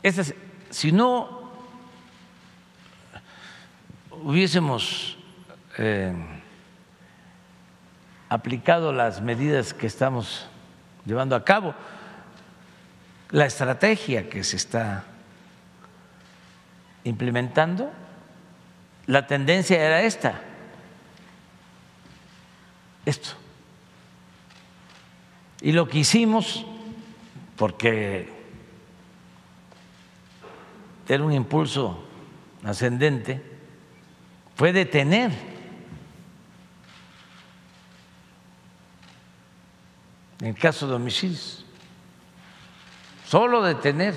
Si no hubiésemos aplicado las medidas que estamos llevando a cabo, la estrategia que se está implementando, la tendencia era esto. Y lo que hicimos, porque era un impulso ascendente, fue detener en el caso de homicidios, solo detener.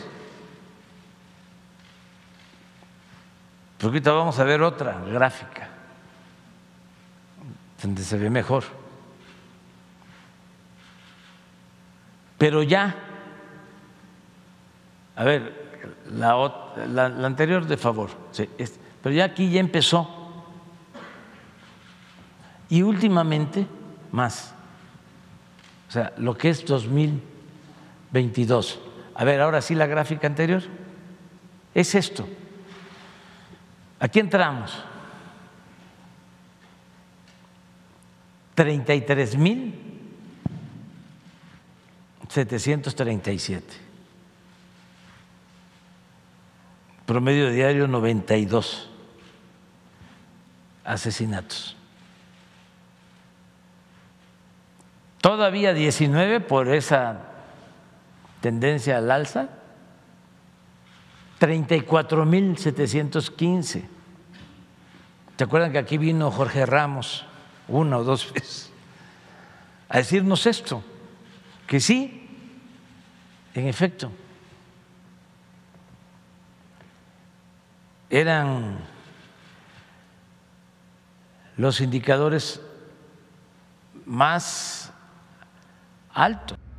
Porque ahorita vamos a ver otra gráfica donde se ve mejor. Pero ya, a ver, la anterior de favor, sí, pero ya aquí ya empezó. Y últimamente más. O sea, lo que es 2022. A ver, ahora sí la gráfica anterior. Es esto. Aquí entramos. 33,737. Promedio diario 92 asesinatos. Todavía 19 por esa tendencia al alza, 34,715. ¿Se acuerdan que aquí vino Jorge Ramos una o dos veces a decirnos esto? Que sí, en efecto, eran los indicadores más altos.